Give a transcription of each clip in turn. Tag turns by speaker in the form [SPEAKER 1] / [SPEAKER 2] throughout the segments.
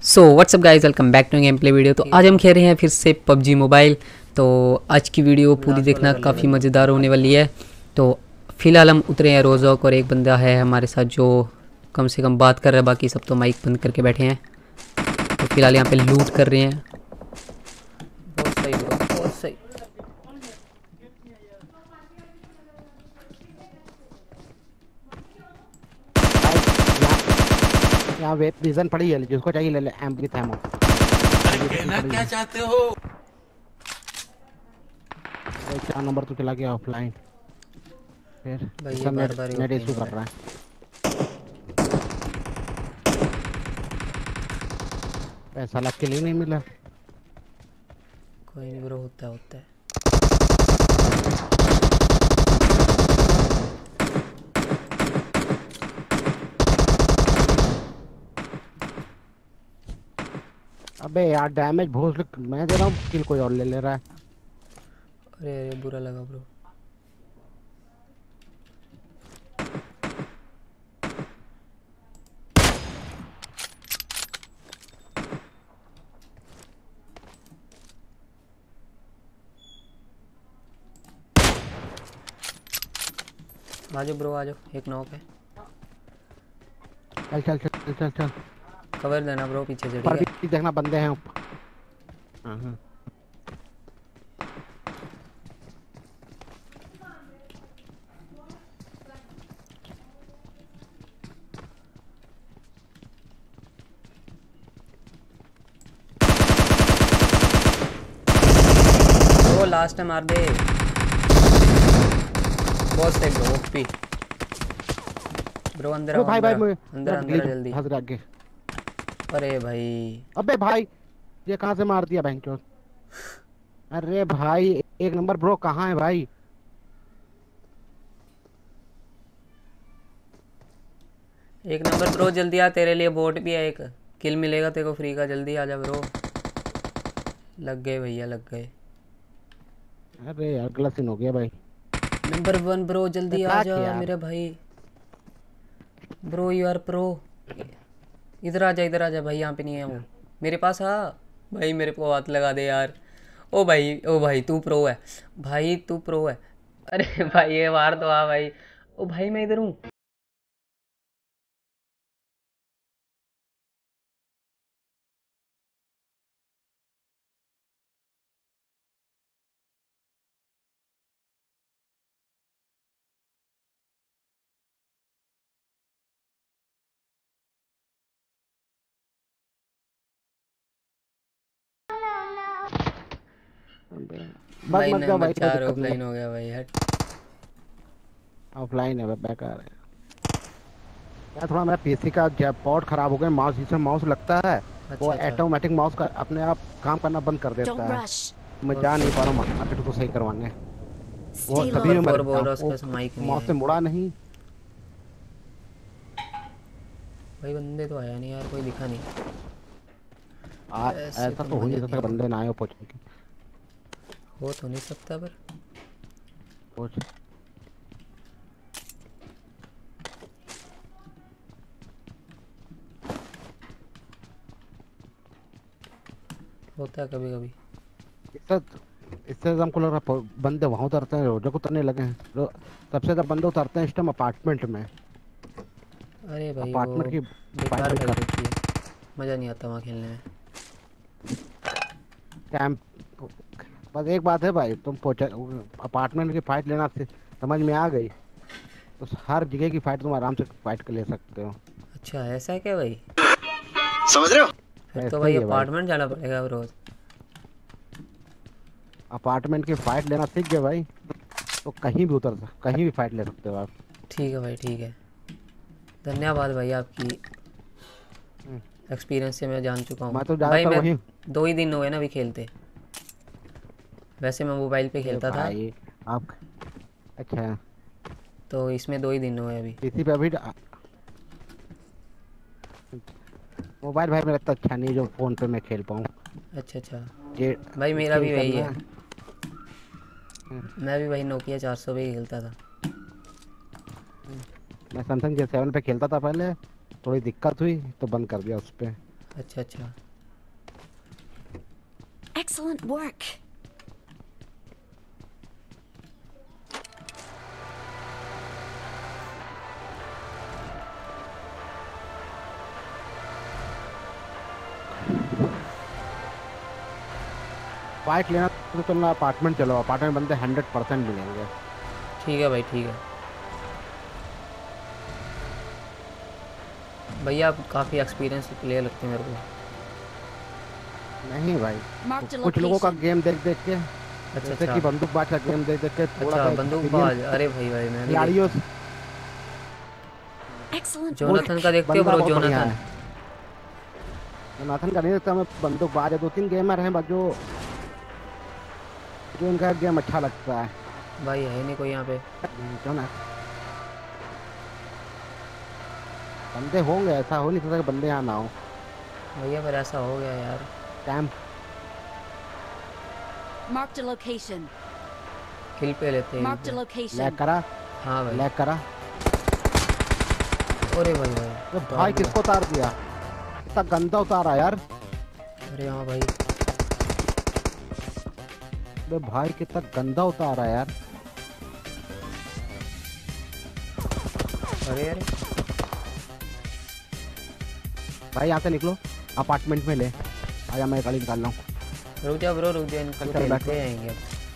[SPEAKER 1] So what's up guys, welcome back to game play video. तो आज हम खेल रहे हैं फिर से पबजी मोबाइल। तो आज की वीडियो पूरी देखना, काफ़ी मज़ेदार होने वाली है। तो फिलहाल हम उतरे हैं रोज़ोक और एक बंदा है हमारे साथ जो कम से कम बात कर रहा है, बाकी सब तो माइक बंद करके बैठे हैं। तो फिलहाल यहाँ पे लूट कर रहे हैं। बहुत सही ब्रो, बहुत सही।
[SPEAKER 2] यहाँ वेब रीजन पड़ी है, जिसको चाहिए ले ले। Aim with ammo.
[SPEAKER 3] अरे कहना क्या चाहते हो?
[SPEAKER 2] 4 नंबर तो चला गया ऑफलाइन। फिर
[SPEAKER 1] भाई ये
[SPEAKER 2] सब
[SPEAKER 1] बार बार
[SPEAKER 2] नेट इशू कर रहा है। पैसा लग के लिए नहीं मिला।
[SPEAKER 1] कोई नहीं ब्रो, होता है।
[SPEAKER 2] अबे यार डैमेज बहुत मैं दे रहा हूँ, किल कोई और ले ले रहा है।
[SPEAKER 1] अरे बुरा लगा ब्रो। आजो ब्रो आजो, एक नॉक है।
[SPEAKER 2] चल चल चल चल चल।
[SPEAKER 1] कवर देना ब्रो, पीछे से।
[SPEAKER 2] पर
[SPEAKER 1] ठीक है,
[SPEAKER 2] भी देखना बंदे हैं ऊपर। हाँ।
[SPEAKER 1] वो लास्ट में मार दे। बहुत सही ब्रो, ओपी ब्रो। अंदर आओ,
[SPEAKER 2] भाई भाई
[SPEAKER 1] अंदर अंदर जल्दी।
[SPEAKER 2] हंस रहा आगे।
[SPEAKER 1] अरे भाई,
[SPEAKER 2] अबे भाई ये कहाँ से मार दिया बहनचोद। अरे भाई एक नंबर ब्रो कहाँ है भाई।
[SPEAKER 1] एक नंबर ब्रो जल्दी आ, तेरे लिए बोट भी है, एक किल मिलेगा तेरे को फ्री का। जल्दी आ जा ब्रो। लग गए भैया, लग गए।
[SPEAKER 2] अरे यार गलत सीन हो गया भाई।
[SPEAKER 1] नंबर 1 ब्रो, जल्दी आ जा मेरे भाई। Bro you are pro. इधर आ जा, इधर आ जा भाई। यहाँ पे नहीं है वो, मेरे पास आ भाई। मेरे को हाथ लगा दे यार। ओ भाई, ओ भाई तू प्रो है भाई, तू प्रो है। अरे भाई ये मार तो आ भाई। ओ भाई मैं इधर हूँ।
[SPEAKER 2] भाई मत जा
[SPEAKER 1] नंबर
[SPEAKER 2] भाई, कोई
[SPEAKER 1] 4
[SPEAKER 2] दिक्कत नहीं
[SPEAKER 1] ऑफलाइन हो गया भाई। हट।
[SPEAKER 2] है। ऑफलाइन है, बेकार है यार। थोड़ा मेरा पीसी का पोर्ट खराब हो गया। माउस जिसमें माउस लगता है वो
[SPEAKER 1] अच्छा।
[SPEAKER 2] ऑटोमेटिक माउस का अपने आप काम करना बंद कर देता है। मैं जा नहीं पा रहा हूँ मार्केट को सही करवाने। वो तभी मैं मर
[SPEAKER 1] बोल
[SPEAKER 2] गया
[SPEAKER 1] रहा
[SPEAKER 2] हूँ।
[SPEAKER 1] उसका माइक नहीं
[SPEAKER 2] माउस
[SPEAKER 1] है
[SPEAKER 2] से मुड़ा नहीं।
[SPEAKER 1] भाई। बंदे तो आया नहीं यार, कोई दिखा नहीं। ऐसे
[SPEAKER 2] ऐसा
[SPEAKER 1] तो
[SPEAKER 2] तो हो
[SPEAKER 1] मजा
[SPEAKER 2] नहीं
[SPEAKER 1] नहीं
[SPEAKER 2] सकता
[SPEAKER 1] आएगा।
[SPEAKER 2] बंदे ना आए पहुंच के।
[SPEAKER 1] हो तो नहीं सकता पर
[SPEAKER 2] पहुंच।
[SPEAKER 1] होता है कभी कभी।
[SPEAKER 2] इससे इससे हमको लग रहा है बंदे वहां उतरते हैं, रोजों को उतरने लगे हैं। सबसे ज्यादा बंदे उतरते हैं इस टाइम अपार्टमेंट में।
[SPEAKER 1] अरे भाई वो
[SPEAKER 2] अपार्टमेंट की
[SPEAKER 1] बेकार
[SPEAKER 2] फाइट
[SPEAKER 1] कर
[SPEAKER 2] कर
[SPEAKER 1] देती है, मज़ा नहीं आता वहाँ खेलने में।
[SPEAKER 2] कैंप। बस एक बात है भाई, तुम पहुंचा अपार्टमेंट की फाइट लेना समझ में आ गई तो हर जगह की फाइट तुम आराम से फाइट कर ले सकते हो।
[SPEAKER 1] अच्छा ऐसा है क्या भाई?
[SPEAKER 3] समझ रहे हो?
[SPEAKER 1] फिर तो
[SPEAKER 2] ऐसे
[SPEAKER 1] भाई
[SPEAKER 2] ही है भाई।
[SPEAKER 1] अपार्टमेंट जाना पड़ेगा अब रोज।
[SPEAKER 2] अपार्टमेंट की फाइट लेना सीख गए भाई तो कहीं भी कहीं भी फाइट ले सकते हो आप।
[SPEAKER 1] ठीक है भाई, ठीक है। धन्यवाद भाई, आपकी
[SPEAKER 2] हम्म,
[SPEAKER 1] एक्सपीरियंस से मैं जान चुका हूँ
[SPEAKER 2] मैं तो
[SPEAKER 1] भाई।
[SPEAKER 2] ज्यादातर
[SPEAKER 1] मैं
[SPEAKER 2] वही।
[SPEAKER 1] 2 ही दिन हुए ना अभी खेलते। वैसे मैं मोबाइल पे
[SPEAKER 2] अरे
[SPEAKER 1] खेलता था,
[SPEAKER 2] भाई आप। अच्छा।
[SPEAKER 1] तो इसमें 2 ही दिन हुए अभी।
[SPEAKER 2] पीसी पे अभी मोबाइल भाई मेरा इतना अच्छा नहीं जो फोन पे मैं खेल पाऊँ।
[SPEAKER 1] अच्छा अच्छा।
[SPEAKER 2] ये
[SPEAKER 1] भाई मेरा
[SPEAKER 2] चिल
[SPEAKER 1] भी वही
[SPEAKER 2] करना
[SPEAKER 1] है।
[SPEAKER 2] है। हम्म,
[SPEAKER 1] मैं भी वही नोकिया 400 पे ही खेलता था।
[SPEAKER 2] मैं सैमसंग J7 पे खेलता था पहले। थोड़ी दिक्कत हुई तो बंद कर दिया उस पे।
[SPEAKER 1] अच्छा अच्छा।
[SPEAKER 4] Excellent work.
[SPEAKER 2] फाइट लेना तो चलना अपार्टमेंट चलो, अपार्टमेंट बंदे 100% मिलेंगे।
[SPEAKER 1] ठीक है भाई ठीक है। भैया आप काफ़ी एक्सपीरियंस प्लेयर लगते हैं मेरे को।
[SPEAKER 2] नहीं भाई,
[SPEAKER 4] Marked a
[SPEAKER 2] कुछ लोगों का
[SPEAKER 4] location.
[SPEAKER 2] गेम देख देख के,
[SPEAKER 1] अच्छा
[SPEAKER 2] जैसे कि
[SPEAKER 1] अच्छा
[SPEAKER 2] बंदूकबाज का गेम देख देख के थोड़ा
[SPEAKER 1] अच्छा
[SPEAKER 2] सा
[SPEAKER 1] बंदूकबाज। अरे भाई भाई मैं भी
[SPEAKER 2] खिलाड़ियों
[SPEAKER 4] Excellent work.
[SPEAKER 1] जोनाथन का देखते हो
[SPEAKER 2] बंदा
[SPEAKER 1] ब्रो?
[SPEAKER 2] बहुत बढ़िया
[SPEAKER 1] जोनाथन
[SPEAKER 2] है। जोनाथन का नहीं देखता मैं, बंदूकबाज है, 2-3 गेमर हैं बस जो जो इनका गेम अच्छा लगता है।
[SPEAKER 1] भाई है नहीं कोई यहाँ पे।
[SPEAKER 2] जो ना बंदे होंगे, ऐसा हो नहीं सकता कि बंदे यहाँ ना हो।
[SPEAKER 1] भैया फिर ऐसा हो गया यार।
[SPEAKER 2] Camp
[SPEAKER 4] Marked a location.
[SPEAKER 1] Kill पे लेते हैं
[SPEAKER 4] Marked a
[SPEAKER 1] इनको।
[SPEAKER 4] location.
[SPEAKER 2] लैग करा,
[SPEAKER 1] हाँ भाई।
[SPEAKER 2] लैग करा।
[SPEAKER 1] अरे भाई भाई
[SPEAKER 2] तो भाई किसको उतार दिया? इतना गंदा उतारा यार।
[SPEAKER 1] अरे हाँ भाई।
[SPEAKER 2] बे भाई कितना गंदा उतारा यार।
[SPEAKER 1] अरे अरे
[SPEAKER 2] भाई यहाँ से निकलो, अपार्टमेंट में ले आया, मैं गाड़ी निकाल रहा हूँ।
[SPEAKER 1] रुक जा ब्रो रुक जा, इनको
[SPEAKER 2] चल, चल, बैठो।
[SPEAKER 1] खेलते आएंगे।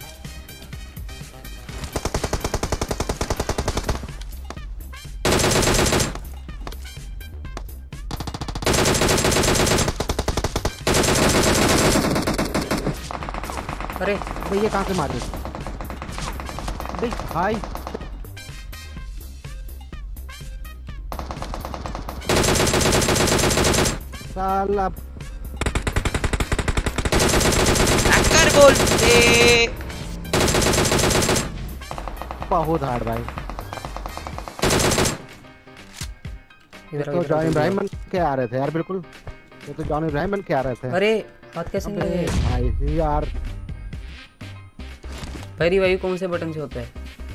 [SPEAKER 1] अरे
[SPEAKER 2] भाई ये कहाँ से मारे? भाई भाई साला
[SPEAKER 5] टक्कर बोलते।
[SPEAKER 2] बहुत हार्ड भाई।
[SPEAKER 1] इधर
[SPEAKER 2] तो जॉन इब्राहिम बन के आ रहे थे यार, बिल्कुल ये तो जॉन इब्राहिम बन के आ रहे थे।
[SPEAKER 1] अरे हाथ कैसे नहीं
[SPEAKER 2] अबे
[SPEAKER 1] लगे?
[SPEAKER 2] भाई यार,
[SPEAKER 1] भाई रिवाइव कौन से बटन से होता है?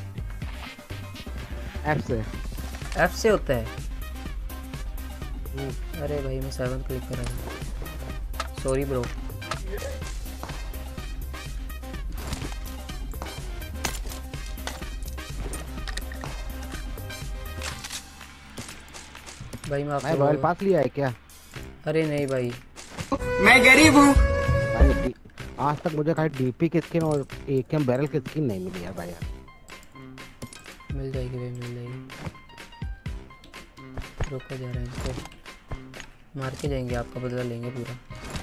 [SPEAKER 2] ऐप से।
[SPEAKER 1] एफ से होता है। अरे भाई मैं 7 क्लिक कर रहा हूँ, सॉरी ब्रो। भाई मैं
[SPEAKER 2] भाई रॉयल
[SPEAKER 1] आपको
[SPEAKER 2] पास लिया है क्या?
[SPEAKER 1] अरे नहीं भाई।
[SPEAKER 5] मैं गरीब हूँ।
[SPEAKER 2] भाई आज तक मुझे खाली डीपी की स्किन और एकेएम बैरल की स्किन नहीं मिली यार भाई यार।
[SPEAKER 1] मिल जाएगी भाई मिल जाएगी। रोका जा रहा है इनको, मार के जाएंगे, आपका बदला लेंगे पूरा।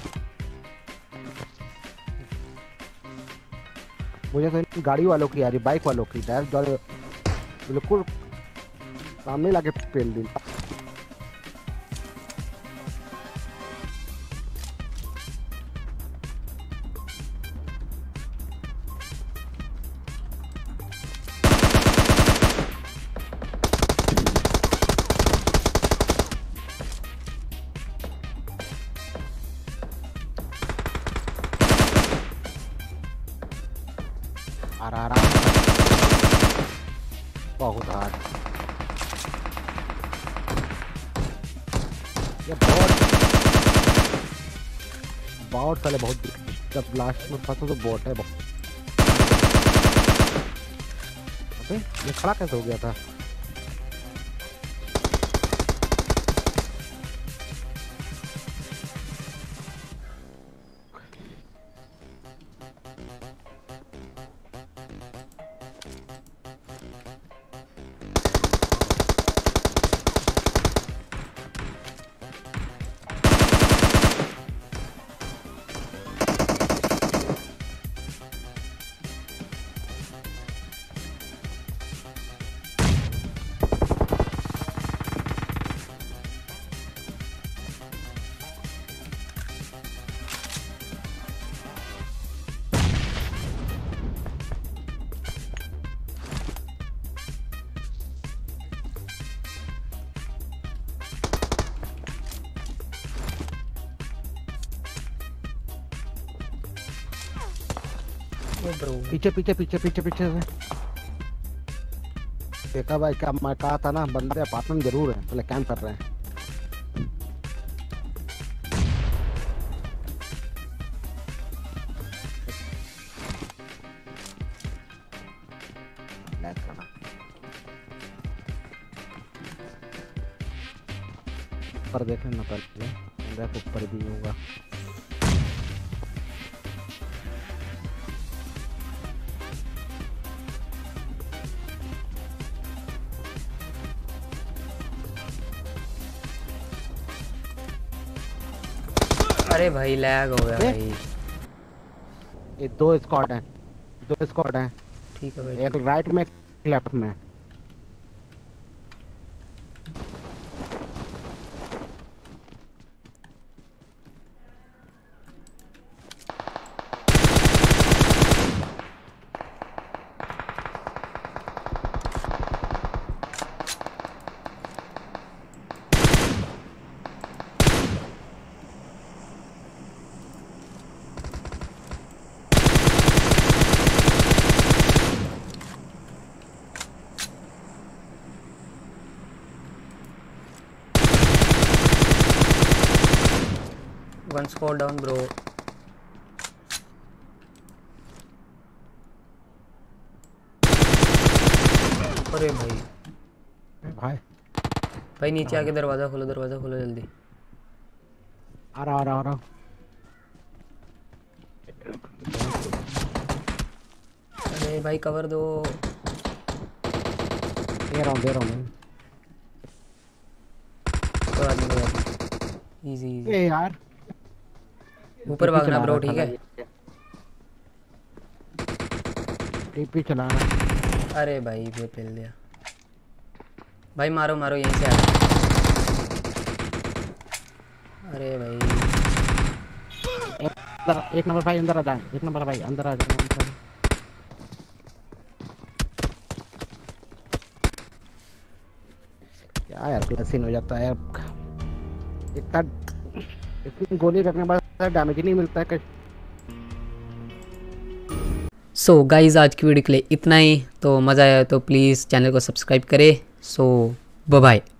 [SPEAKER 2] मुझे तो गाड़ी वालों की आ रही, बाइक वालों की डायरेक्ट बिल्कुल सामने लाके पेल दी। आराम बहुत हार्ड। ये बॉट साले बहुत, जब लास्ट में फंसो तो बॉट है बहुत। अबे ये खड़ा कैसे हो गया था?
[SPEAKER 1] ओ ब्रो
[SPEAKER 2] पीछे पीछे पीछे पीछे पीछे से देखा भाई, क्या मैं कहा था ना, बंदे अपार्टमेंट जरूर है, पहले कैंप कर रहे हैं। ऊपर देख लेना पहले, बंदा के ऊपर भी होगा।
[SPEAKER 1] अरे भाई लैग हो गया भाई।
[SPEAKER 2] ये दो स्क्वाड हैं, दो स्क्वाड हैं,
[SPEAKER 1] ठीक है भाई।
[SPEAKER 2] एक राइट में एक लेफ्ट में।
[SPEAKER 1] One squad down bro. अरे भाई
[SPEAKER 2] भाई
[SPEAKER 1] भाई नीचे आके दरवाजा खोलो, दरवाजा खोलो जल्दी।
[SPEAKER 2] आ रहा आ रहा आ रहा।
[SPEAKER 1] अरे भाई कवर दो।
[SPEAKER 2] दे रहा हूँ।
[SPEAKER 1] कोई बात नहीं, कोई बात नहीं। Easy easy.
[SPEAKER 2] ए यार
[SPEAKER 1] ऊपर भागना ब्रो, ठीक है।
[SPEAKER 2] टीपी चलाना।
[SPEAKER 1] अरे भाई ये पेल दिया भाई। मारो मारो यहीं से आ। अरे भाई
[SPEAKER 2] एक नंबर भाई अंदर आ जा, एक नंबर भाई अंदर आ जा। क्या यार क्लासिन हो जाता है इतना, इतनी गोली रखने के बाद डैमेज ही नहीं मिलता है।
[SPEAKER 1] सो गाइज आज की वीडियो के लिए इतना ही। तो मज़ा आया तो प्लीज़ चैनल को सब्सक्राइब करें। So bye bye.